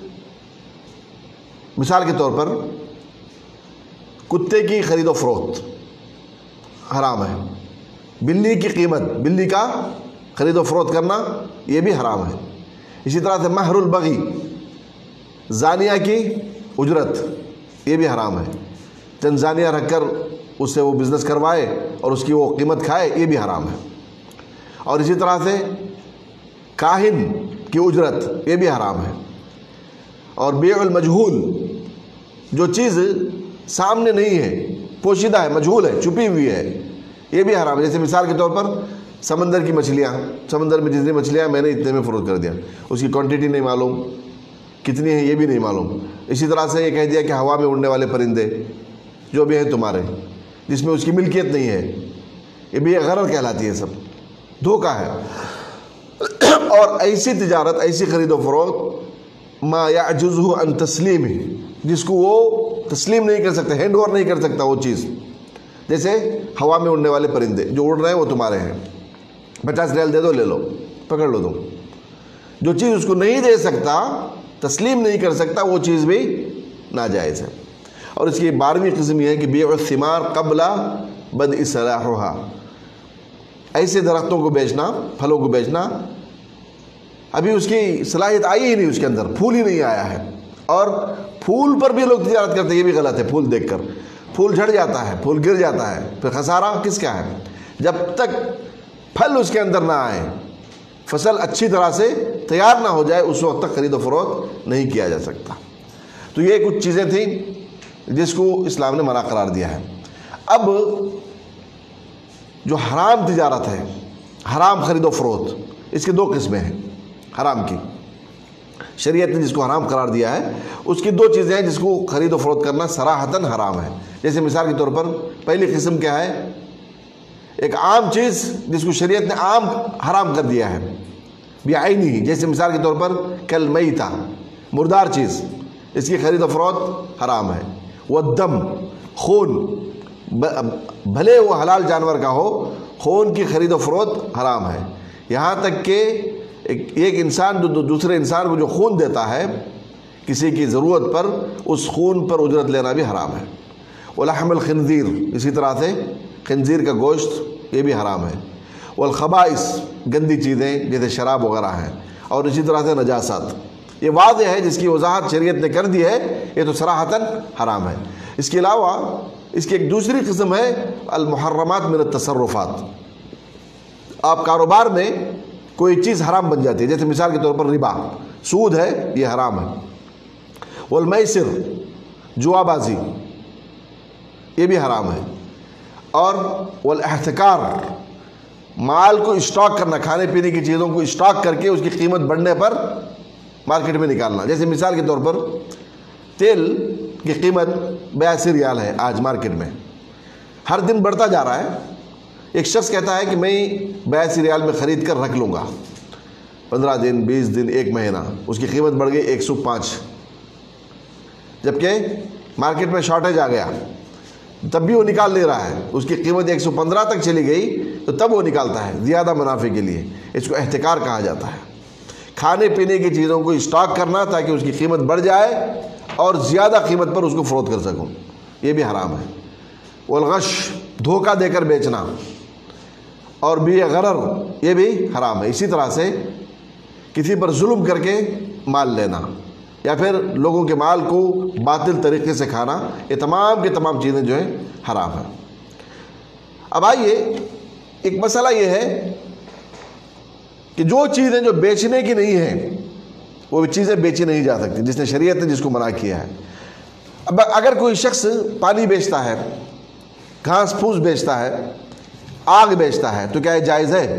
[SPEAKER 1] مثال کے طور پر کتے کی خرید و فروخت حرام ہے، بلی کی قیمت، بلی کا خرید و فروخت کرنا یہ بھی حرام ہے۔ اسی طرح سے مہر البغی، زانیہ کی اجرت، یہ بھی حرام ہے، چند زانیہ رکھ کر اس سے وہ بزنس کروائے اور اس کی وہ قیمت کھائے، یہ بھی حرام ہے۔ اور اسی طرح سے کاہن کی اجرت، یہ بھی حرام ہے۔ اور بیع المجہول، جو چیز سامنے نہیں ہے، پوشیدہ ہے، مجہول ہے، چھپی ہوئی ہے، یہ بھی حرام ہے۔ جیسے مثال کے طور پر سمندر کی مچھلیاں، سمندر میں جتنی مچھلیاں میں نے اتنے میں فروخت کر دیا، اس کی کوانٹٹی نہیں معلوم، کتنی ہے یہ بھی نہیں معلوم۔ اسی طرح سے یہ کہہ دیا کہ ہوا میں اڑنے والے پرندے جو بھی ہیں تمہارے، جس میں اس کی ملکیت نہیں ہے، یہ بھی غرر کہلاتی ہے، سب دھوکہ ہے۔ اور ایسی تجارت، ایسی خرید و فروخت ما یعجزہ عن تسلیم، جس کو وہ تسلیم نہیں کر سکتا، ہینڈ اوور نہیں کر سکتا وہ چیز، جیسے ہوا میں اڑنے والے پرندے جو اڑ رہے ہیں وہ تمہارے ہیں، 50 ریال دے دو، لے لو، پکڑ لو تم۔ جو چیز اس کو نہیں دے سکتا، تسلیم نہیں کر سکتا، وہ چیز بھی ناجائز ہے۔ اور اس کی 12ویں قسم یہ ہے کہ بیع الثمار قبل بدء صلاحها، ایسے درختوں کو بیچنا، پھلوں کو بیچنا، ابھی اس کی صلاحیت آئی ہی نہیں، اس کے اندر پھول ہی نہیں آیا ہے، اور پھول پر بھی لوگ تجارت کرتے ہیں، یہ بھی غلط ہے۔ پھول دیکھ کر پھول جھڑ جاتا ہے، پھول گر جاتا ہے، پھر خسارہ کس کا ہے؟ جب تک پھل اس کے اندر نہ آئے، فصل اچھی طرح سے تیار نہ ہو جائے، اس وقت تک خرید و فروخت نہیں کیا جا سکتا۔ تو یہ کچھ چیزیں تھیں جس کو اسلام نے منع قرار دیا ہے۔ اب جو حرام تجارت ہے، حرام خرید و فروخت، اس کی 2 قسمیں ہیں حرام کی، شریعت نے جس کو حرام قرار دیا ہے اس کی 2 چیزیں ہیں جس کو خرید و فروخت کرنا صراحتاً حرام ہے۔ جیسے مثال کے طور پر پہلی قسم کیا ہے؟ ایک عام چیز جس کو شریعت نے عام حرام کر دیا ہے بعینی، جیسے مثال کے طور پر کل میتہ، مردار چیز، اس کی خرید و فروخت حرام ہے۔ والدم، خون، بھلے وہ حلال جانور کا ہو، خون کی خرید و فروخت حرام ہے۔ یہاں تک کہ ایک انسان جو دوسرے انسان کو جو خون دیتا ہے کسی کی ضرورت پر، اس خون پر اجرت لینا بھی حرام ہے۔ ولحم الخنزیر، اسی طرح سے خنزیر کا گوشت یہ بھی حرام ہے۔ والخبائث، گندی چیزیں جیسے شراب وغیرہ ہیں، اور اسی طرح سے نجاسات، یہ واضح ہے جس کی وضاحت شریعت نے کر دی ہے، یہ تو صراحتاً حرام ہے۔ اس کے علاوہ اس کی ایک دوسری قسم ہے المحرمات من التصرفات۔ آپ کاروبار میں کوئی چیز حرام بن جاتی ہے، جیسے مثال کے طور پر ربا، سود ہے، یہ حرام ہے۔ والمیسر، جوا بازی، یہ بھی حرام ہے۔ اور والاحتکار، مال کو اسٹاک کرنا، کھانے پینے کی چیزوں کو اسٹاک کر کے اس کی قیمت بڑھنے پر مارکیٹ میں نکالنا۔ جیسے مثال کے طور پر تیل کی قیمت 82 ریال ہے آج مارکیٹ میں، ہر دن بڑھتا جا رہا ہے۔ ایک شخص کہتا ہے کہ میں 82 ریال میں خرید کر رکھ لوں گا، 15 دن 20 دن 1 مہینہ، اس کی قیمت بڑھ گئی 105، جبکہ مارکیٹ میں شارٹیج آ گیا، تب بھی وہ نکال نہیں رہا ہے، اس کی قیمت 115 تک چلی گئی تو تب وہ نکالتا ہے زیادہ منافع کے لیے۔ اس کو احتکار کہا جاتا ہے، کھانے پینے کی چیزوں کو اسٹاک کرنا تاکہ اس کی قیمت بڑھ جائے اور زیادہ قیمت پر اس کو فروخت کر سکوں، یہ بھی حرام ہے۔ والغش، دھوکہ دے کر بیچنا، اور بھی غرر، یہ بھی حرام ہے۔ اسی طرح سے کسی پر ظلم کر کے مال لینا، یا پھر لوگوں کے مال کو باطل طریقے سے کھانا، یہ تمام کی تمام چیزیں جو ہیں حرام ہیں۔ اب آئیے، ایک مسئلہ یہ ہے کہ جو چیزیں جو بیچنے کی نہیں ہیں وہ چیزیں بیچی نہیں جا سکتی، جس نے شریعت نے جس کو منع کیا ہے۔ اب اگر کوئی شخص پانی بیچتا ہے، گھاس پھوس بیچتا ہے، آگ بیچتا ہے، تو کیا یہ جائز ہے؟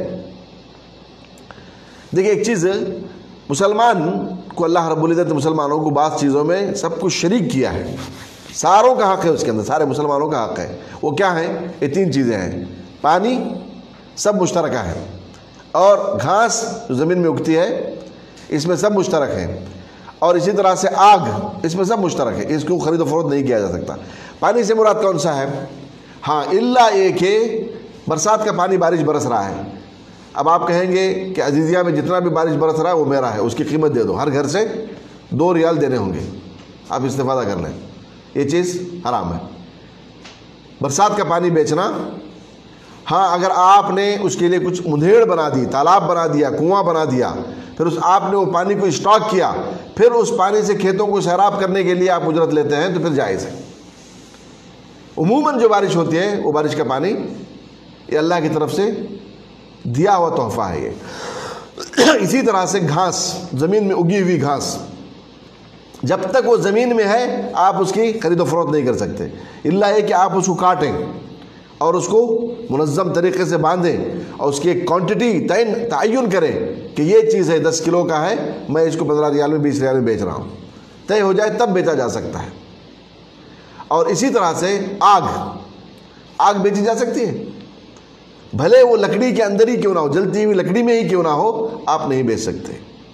[SPEAKER 1] دیکھیں، ایک چیز، مسلمان کو اللہ رب العزت نے مسلمانوں کو بعض چیزوں میں سب کچھ شریک کیا ہے، ساروں کا حق ہے اس کے اندر، سارے مسلمانوں کا حق ہے۔ وہ کیا ہیں؟ یہ 3 چیزیں ہیں، پانی سب مشترکہ ہے، اور گھاس جو زمین میں اگتی ہے اس میں سب مشترک ہیں، اور اسی طرح سے آگ، اس میں سب مشترک ہے، اس کو خرید و فروخت نہیں کیا جا سکتا۔ پانی سے مراد کون سا ہے؟ ہاں، الا یہ کہ برسات کا پانی، بارش برس رہا ہے، اب آپ کہیں گے کہ عزیزیہ میں جتنا بھی بارش برس رہا ہے وہ میرا ہے، اس کی قیمت دے دو، ہر گھر سے 2 ریال دینے ہوں گے، آپ استفادہ کر لیں، یہ چیز حرام ہے۔ برسات کا پانی بیچنا، ہاں اگر آپ نے اس کے لیے کچھ مندھیڑ بنا دی، تالاب بنا دیا، کنواں بنا دیا، پھر آپ نے وہ پانی کو اسٹاک کیا، پھر اس پانی سے کھیتوں کو سیراب کرنے کے لیے آپ اجرت لیتے ہیں، تو پھر جائز ہے۔ عموماً جو بارش ہوتی ہے وہ بارش کا پانی یہ اللہ کی طرف سے دیا ہوا تحفہ ہے یہ۔ اسی طرح سے گھاس، زمین میں اگی ہوئی گھاس، جب تک وہ زمین میں ہے آپ اس کی خرید و فروخت نہیں کر سکتے، الا یہ کہ آپ اس کو کاٹیں اور اس کو منظم طریقے سے باندھیں، اور اس کی ایک کوانٹٹی تعین کریں کہ یہ چیز ہے 10 کلو کا ہے، میں اس کو 15 ریال میں 20 ریال میں بیچ رہا ہوں، طے ہو جائے تب بیچا جا سکتا ہے۔ اور اسی طرح سے آگ بیچی جا سکتی ہے، بھلے وہ لکڑی کے اندر ہی کیوں نہ ہو، جلتی ہوئی لکڑی میں ہی کیوں نہ ہو، آپ نہیں بیچ سکتے۔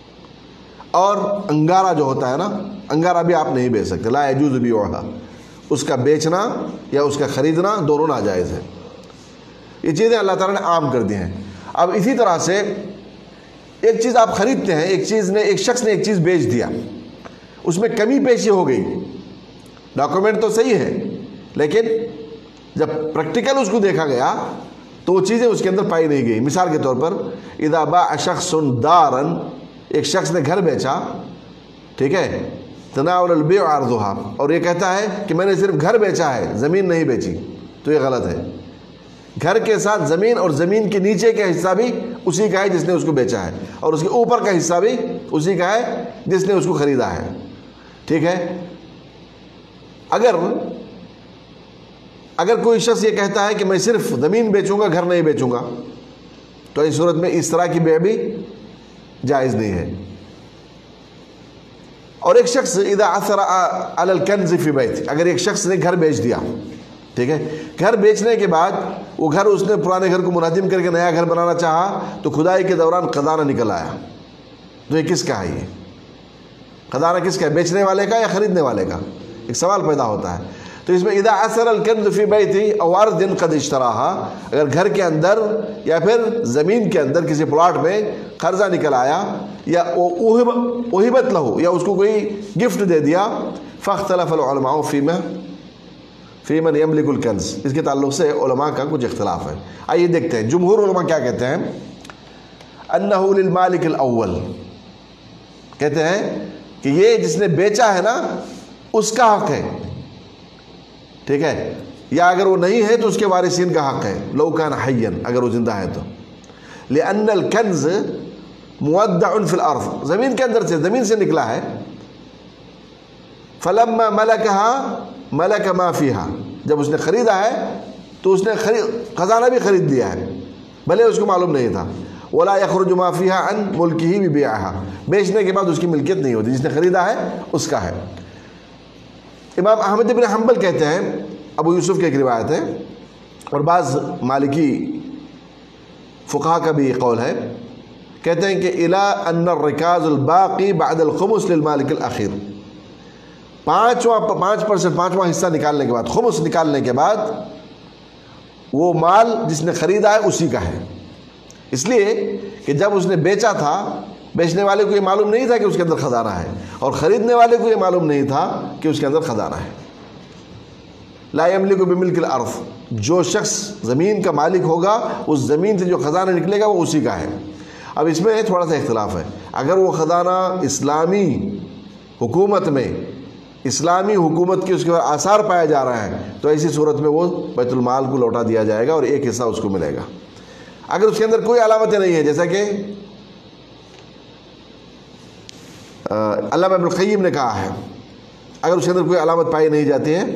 [SPEAKER 1] اور انگارہ جو ہوتا ہے نا، انگارہ بھی آپ نہیں بیچ سکتے، لا یجوز بیعها، اس کا بیچنا یا اس کا خریدنا دونوں ناجائز ہے۔ یہ چیزیں اللہ تعالیٰ نے عام کر دی ہیں۔ اب اسی طرح سے ایک چیز آپ خریدتے ہیں، ایک شخص نے ایک چیز بیچ دیا، اس میں کمی پیشی ہو گئی، ڈاکومنٹ تو صحیح ہے، لیکن جب پریکٹیکل اس کو دیکھا گیا تو وہ چیزیں اس کے اندر پائی نہیں گئی۔ مثال کے طور پر اذا باع شخص دارا، ایک شخص نے گھر بیچا، ٹھیک ہے، تناول البيع عرضها، اور یہ کہتا ہے کہ میں نے صرف گھر بیچا ہے، زمین نہیں بیچی، تو یہ غلط ہے۔ گھر کے ساتھ زمین اور زمین کے نیچے کا حصہ بھی اسی کا ہے جس نے اس کو بیچا ہے، اور اس کے اوپر کا حصہ بھی اسی کا ہے جس نے اس کو خریدا ہے، ٹھیک ہے۔ اگر کوئی شخص یہ کہتا ہے کہ میں صرف زمین بیچوں گا، گھر نہیں بیچوں گا، تو اس صورت میں اس طرح کی بیع بھی جائز نہیں ہے۔ اور ایک شخص اذا عثر علی الکنز فی بیت، اگر ایک شخص نے گھر بیچ دیا، ٹھیک ہے، گھر بیچنے کے بعد وہ گھر اس نے پرانے گھر کو منہدم کر کے نیا گھر بنانا چاہا، تو کھدائی کے دوران خزانہ نکل آیا، تو یہ کس کا ہے؟ یہ خزانہ کس کا ہے؟ بیچنے والے کا یا خریدنے والے کا؟ ایک سوال پیدا ہوتا ہے۔ تو تو اس میں اذا عثر الکنز فی بیتی او ارض قد اشتراها، اگر گھر کے اندر یا پھر زمین کے اندر کسی پلاٹ میں قرضہ نکل آیا یا اوہبت لہو یا اس کو کوئی گفٹ دے دیا، فاختلف العلماء فی من یملک الکنز، اس کے تعلق سے علماء کا کچھ اختلاف ہے۔ آئیے دیکھتے ہیں جمہور علماء کیا کہتے ہیں۔ انہ للمالک الاول، کہتے ہیں کہ یہ جس نے بیچا ہے نا اس کا حق ہے، ٹھیک ہے، یا اگر وہ نہیں ہے تو اس کے وارثین کا حق ہے، لو کان حیا، اگر وہ زندہ ہے تو، لأن الکنز مودع فی الارض، زمین کے اندر سے، زمین سے نکلا ہے، فلما ملکها ملک ما فیہا، جب اس نے خریدا ہے تو اس نے خزانہ بھی خرید لیا ہے، بھلے اس کو معلوم نہیں تھا، ولا یخرج ما فیہا عن ملکہ ببیعہا، بیچنے کے بعد اس کی ملکیت نہیں ہوتی، جس نے خریدا ہے اس کا ہے۔ امام احمد بن حنبل کہتے ہیں، ابو یوسف کی ایک روایت ہے اور بعض مالکی فقہا کا بھی یہ قول ہے، کہتے ہیں کہ الی ان الرکاز الباقی بعد الخمس للمالک الاخیر، 5% حصہ نکالنے کے بعد، خمس نکالنے کے بعد وہ مال جس نے خریدا ہے اسی کا ہے، اس لیے کہ جب اس نے بیچا تھا، بیچنے والے کو یہ معلوم نہیں تھا کہ اس کے اندر خزانہ ہے، اور خریدنے والے کو یہ معلوم نہیں تھا کہ اس کے اندر خزانہ ہے۔ لا یملک بملک الارض، جو شخص زمین کا مالک ہوگا اس زمین سے جو خزانہ نکلے گا وہ اسی کا ہے۔ اب اس میں تھوڑا سا اختلاف ہے، اگر وہ خزانہ اسلامی حکومت میں، اسلامی حکومت کی اس کے بعد آثار پایا جا رہا ہے تو ایسی صورت میں وہ بیت المال کو لوٹا دیا جائے گا اور ایک حصہ اس کو ملے گا۔ اگر اس کے اندر کوئی علامتیں نہیں ہیں، جیسا کہ علامہ ابن القیم نے کہا ہے، اگر اس کے اندر کوئی علامت پائی نہیں جاتی ہے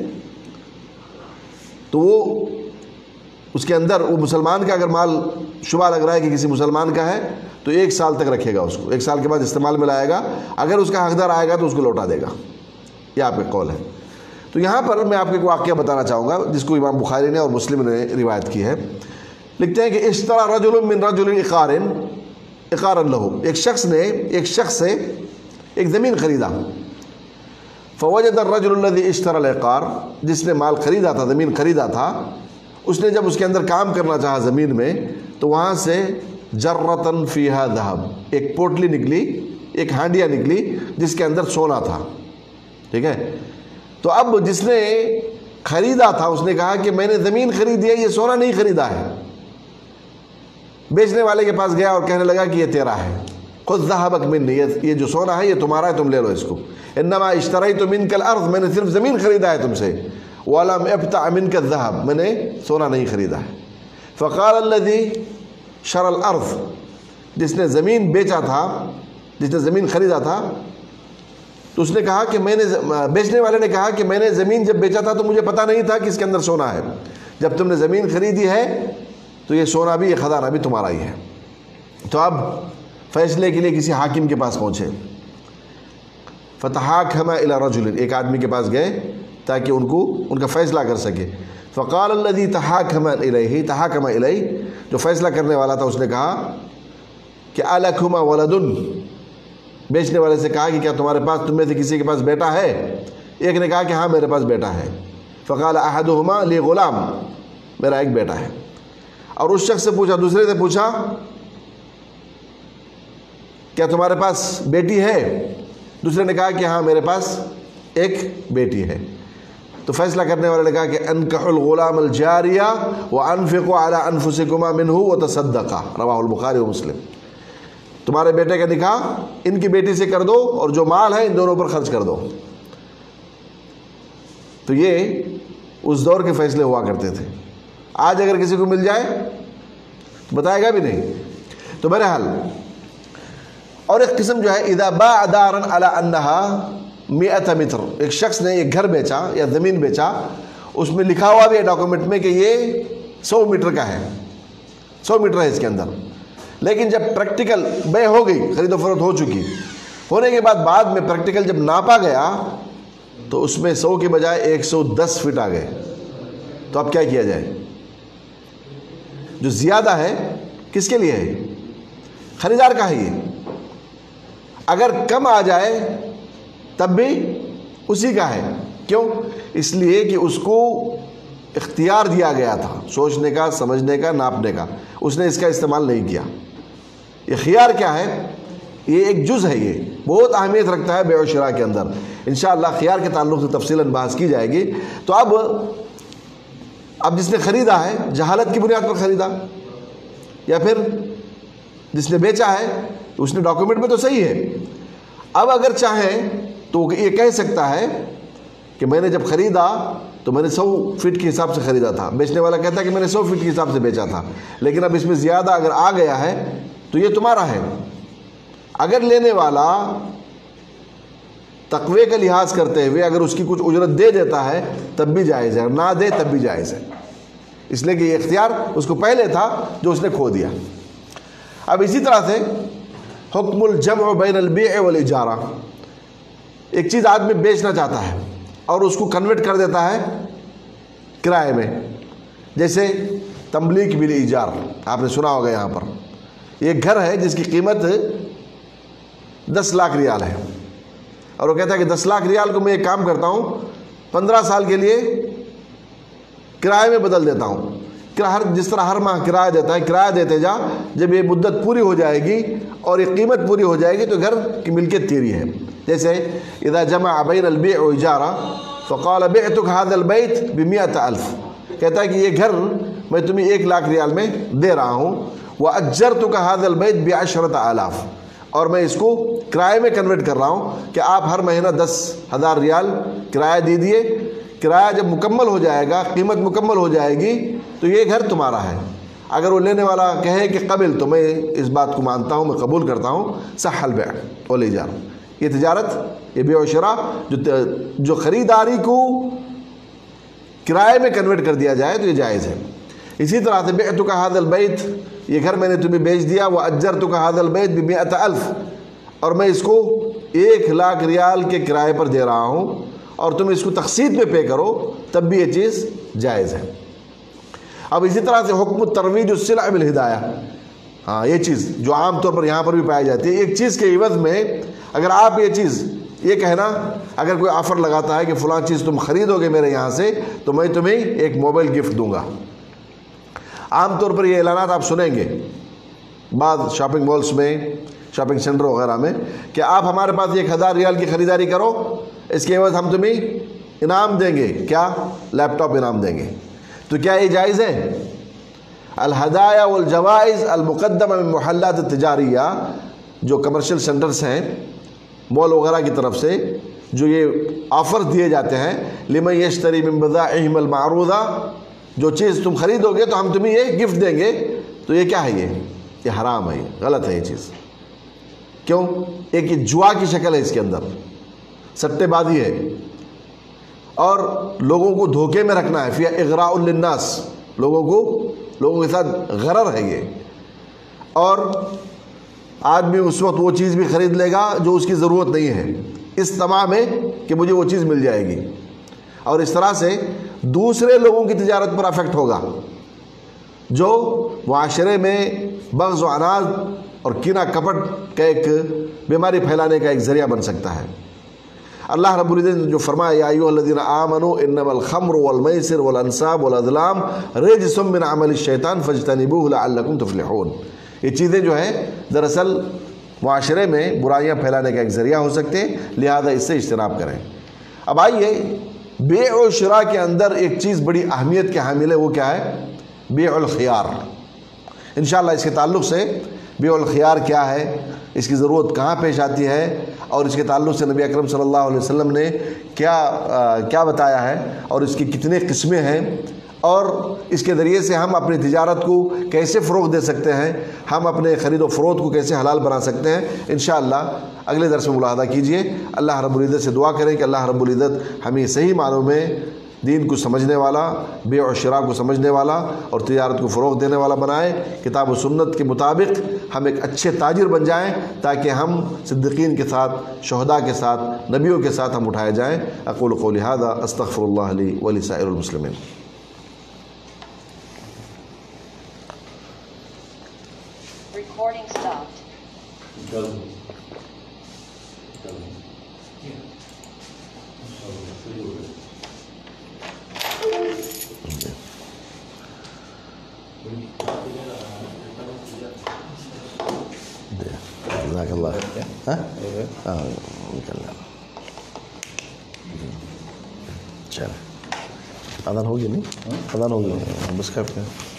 [SPEAKER 1] تو وہ اس کے اندر، وہ مسلمان کا اگر مال شبہ لگ رہا ہے کہ کسی مسلمان کا ہے تو 1 سال تک رکھے گا اس کو، 1 سال کے بعد استعمال میں لائے گا، اگر اس کا حقدار آئے گا تو اس کو لوٹا دے گا، یہ آپ کا قول ہے۔ تو یہاں پر میں آپ کو ایک واقعہ بتانا چاہوں گا جس کو امام بخاری نے اور مسلم نے روایت کی ہے۔ لکھتے ہیں کہ اشترى رجل من رجل اقارا له، ایک شخص نے ایک شخص سے ایک زمین خریدا، فوجد الرجل الذي اشترى العقار، جس نے مال خریدا تھا، زمین خریدا تھا، اس نے جب اس کے اندر کام کرنا چاہا زمین میں تو وہاں سے جرۃ فیہا ذہب، ایک پوٹلی نکلی، ایک ہانڈیا نکلی جس کے اندر سونا تھا، ٹھیک ہے۔ تو اب جس نے خریدا تھا اس نے کہا کہ میں نے زمین خریدی ہے، یہ سونا نہیں خریدا ہے۔ بیچنے والے کے پاس گیا اور کہنے لگا کہ یہ تیرا ہے، خذ ذهبك مني، یہ جو سونا ہے یہ تمہارا ہے، تم لے لو اس کو۔ انما اشتریت منك الارض، میں نے صرف زمین خریدا ہے تم سے، ولم ابتع منك الذهب، میں نے سونا نہیں خریدا ہے۔ فقال الذي شرى الارض، جس نے زمین بیچا تھا، جس نے زمین خریدا تھا، تو اس نے کہا کہ میں نے، بیچنے والے نے کہا کہ میں نے زمین جب بیچا تھا تو مجھے پتہ نہیں تھا کہ اس کے اندر سونا ہے، جب تم نے زمین خریدی ہے تو یہ سونا بھی، یہ خزانہ بھی تمہارا ہی ہے۔ تو اب فیصلے کے لیے کسی حاکم کے پاس پہنچے، فتحاکم الی رجل، ایک آدمی کے پاس گئے تاکہ ان کا فیصلہ کر سکے۔ فقال الذی تحاکم الیہ، جو فیصلہ کرنے والا تھا اس نے کہا کہ الکما ولد، بیچنے والے سے کہا کہ کیا تمہارے پاس، تم میں سے کسی کے پاس بیٹا ہے؟ ایک نے کہا کہ ہاں میرے پاس بیٹا ہے۔ فقال احدہما لی غلام، میرا ایک بیٹا ہے۔ اور اس شخص سے پوچھا، دوسرے سے پوچھا کیا تمہارے پاس بیٹی ہے؟ دوسرے نے کہا کہ ہاں میرے پاس ایک بیٹی ہے۔ تو فیصلہ کرنے والے نے کہا کہ انکحوا الغلام الجاریہ وانفقوا علی انفسکما منہ وتصدقا، رواہ البخاری و مسلم، تمہارے بیٹے کا نکاح ان کی بیٹی سے کر دو اور جو مال ہے ان دونوں پر خرچ کر دو۔ تو یہ اس دور کے فیصلے ہوا کرتے تھے۔ آج اگر کسی کو مل جائے تو بتائے گا بھی نہیں۔ تو بہرحال، اور ایک قسم جو ہے اذا باع دارا علی انہا 100 متر، ایک شخص نے ایک گھر بیچا یا زمین بیچا، اس میں لکھا ہوا بھی ہے ڈاکومنٹ میں کہ یہ 100 میٹر کا ہے، 100 میٹر ہے اس کے اندر، لیکن جب پریکٹیکل بے ہو گئی، خرید و فروخت ہو چکی، ہونے کے بعد میں پریکٹیکل جب ناپا گیا تو اس میں 100 کے بجائے 110 فٹ آ گئے۔ تو اب کیا کیا جائے؟ جو زیادہ ہے کس کے لیے ہے؟ خریدار کا ہے۔ یہ اگر کم آ جائے تب بھی اسی کا ہے، کیوں؟ اس لیے کہ اس کو اختیار دیا گیا تھا سوچنے کا، سمجھنے کا، ناپنے کا، اس نے اس کا استعمال نہیں کیا۔ یہ خیار کیا ہے؟ یہ ایک جز ہے، یہ بہت اہمیت رکھتا ہے بیع و شراء کے اندر۔ انشاءاللہ خیار کے تعلق سے تفصیلاً بحث کی جائے گی۔ تو اب جس نے خریدا ہے جہالت کی بنیاد پر خریدا، یا پھر جس نے بیچا ہے اس نے ڈاکومنٹ میں تو صحیح ہے، اب اگر چاہیں تو یہ کہہ سکتا ہے کہ میں نے جب خریدا تو میں نے 100 فٹ کے حساب سے خریدا تھا، بیچنے والا کہتا ہے کہ میں نے 100 فٹ کے حساب سے بیچا تھا، لیکن اب اس میں زیادہ اگر آ گیا ہے تو یہ تمہارا ہے۔ اگر لینے والا تقوی کا لحاظ کرتے ہوئے اگر اس کی کچھ اجرت دے دیتا ہے تب بھی جائز ہے، اور نہ دے تب بھی جائز ہے، اس لیے کہ یہ اختیار اس کو پہلے تھا جو اس نے کھو دیا۔ اب اسی طرح سے حکم الجمع بین البیع والاجارہ، ایک چیز آدمی بیچنا چاہتا ہے اور اس کو کنورٹ کر دیتا ہے کرائے میں، جیسے تملیک بالایجار، آپ نے سنا ہوگا یہاں پر یہ گھر ہے جس کی قیمت 10 لاکھ ریال ہے، اور وہ کہتا ہے کہ 10 لاکھ ریال کو میں ایک کام کرتا ہوں 15 سال کے لیے کرائے میں بدل دیتا ہوں، جس طرح ہر ماہ کرایہ دیتا ہے کرایہ دیتے جا، جب یہ مدت پوری ہو جائے گی اور یہ قیمت پوری ہو جائے گی تو گھر کی ملکیت تیری ہے۔ جیسے اذا جمع بین البیع والاجارہ فقال بعتک هذا البیت ب100,000، کہتا ہے کہ یہ گھر میں تمہیں 1 لاکھ ریال میں دے رہا ہوں، واجرتک هذا البیت ب10,000، اور میں اس کو کرائے میں کنورٹ کر رہا ہوں کہ آپ ہر مہینہ 10,000 ریال کرایہ دے دیے، کرایہ جب مکمل ہو جائے گا، قیمت مکمل ہو جائے گی تو یہ گھر تمہارا ہے۔ اگر وہ لینے والا کہے کہ قبل، تو میں اس بات کو مانتا ہوں، میں قبول کرتا ہوں، صح البیع والاجارہ، یہ تجارت، یہ بیع و شراء جو خریداری کو کرائے میں کنورٹ کر دیا جائے تو یہ جائز ہے۔ اسی طرح سے بعتک هذا البیت، یہ گھر میں نے تمہیں بیچ دیا، واجرتک هذا البیت ب100,000، اور میں اس کو 1 لاکھ ریال کے کرائے پر دے رہا ہوں اور تم اس کو تقسیط میں پے کرو، تب بھی یہ چیز جائز ہے۔ اب اسی طرح سے حکم ترویج السلع بالہدایہ، ہاں یہ چیز جو عام طور پر یہاں پر بھی پائی جاتی ہے، ایک چیز کے عوض میں اگر آپ یہ چیز، یہ کہنا، اگر کوئی آفر لگاتا ہے کہ فلاں چیز تم خریدو گے میرے یہاں سے تو میں تمہیں ایک موبائل گفٹ دوں گا۔ عام طور پر یہ اعلانات آپ سنیں گے بعض شاپنگ مالز میں، شاپنگ سینٹر وغیرہ میں، کہ آپ ہمارے پاس 1,000 ریال کی خریداری کرو، اس کے عوض ہم تمہیں انعام دیں گے، کیا؟ لیپ ٹاپ انعام دیں گے۔ تو کیا یہ جائز ہے؟ الہدایہ والجوائز المقدمہ من محلات التجاریہ، جو کمرشل سینٹرز ہیں مال وغیرہ کی طرف سے جو یہ آفر دیے جاتے ہیں، لمن یشتری من بضاعہم المعروضہ، جو چیز تم خریدو گے تو ہم تمہیں یہ گفٹ دیں گے، تو یہ کیا ہے؟ یہ حرام ہے، یہ غلط ہے یہ چیز۔ کیوں؟ ایک یہ جوا کی شکل ہے، اس کے اندر سٹے بازی ہے اور لوگوں کو دھوکے میں رکھنا ہے، فی اغراء للناس، لوگوں کے ساتھ غرر ہے یہ، اور آدمی اس وقت وہ چیز بھی خرید لے گا جو اس کی ضرورت نہیں ہے، اس طمع میں کہ مجھے وہ چیز مل جائے گی، اور اس طرح سے دوسرے لوگوں کی تجارت پر افیکٹ ہوگا، جو معاشرے میں بغض و عناد اور کینہ کپٹ کا ایک بیماری پھیلانے کا ایک ذریعہ بن سکتا ہے۔ اللہ رب العزت نے جو فرمایا، یا ایھا الذین آمنوا انما الخمر والمیسر والانصاب والازلام رجس من عمل الشیطان فاجتنبوہ لعلکم تفلحون، یہ چیزیں جو ہیں دراصل معاشرے میں برائیاں پھیلانے کا ایک ذریعہ ہو سکتے ہیں، لہذا اس سے اجتناب کریں۔ اب آئیے، بیع و شراء کے اندر ایک چیز بڑی اہمیت کے حامل ہے، وہ کیا ہے؟ بیع الخیار۔ انشاءاللہ اس کے تعلق سے بیع الخیار کیا ہے، اس کی ضرورت کہاں پیش آتی ہے، اور اس کے تعلق سے نبی اکرم صلی اللہ علیہ وسلم نے کیا بتایا ہے، اور اس کی کتنے قسمیں ہیں، اور اس کے ذریعے سے ہم اپنی تجارت کو کیسے فروغ دے سکتے ہیں، ہم اپنے خرید و فروخت کو کیسے حلال بنا سکتے ہیں، انشاءاللہ اگلے درس میں ملاحظہ کیجئے۔ اللہ رب العزت سے دعا کریں کہ اللہ رب العزت ہمیں صحیح معنوں میں دین کو سمجھنے والا، بیع و شراء کو سمجھنے والا اور تجارت کو فروغ دینے والا بنائے، کتاب و سنت کے مطابق ہم ایک اچھے تاجر بن جائیں، تاکہ ہم صدیقین کے ساتھ، شہداء کے ساتھ، نبیوں کے ساتھ ہم اٹھائے جائیں۔ اقول قولی ھذا استغفر اللہ لی ولسائر المسلمین۔
[SPEAKER 2] Recording stopped.
[SPEAKER 3] Doesn't. Yeah. So,
[SPEAKER 1] جزاک اللہ. ہاں نکلنا. چلو اذان ہوگی نہیں؟ اذان ہوگی بس کب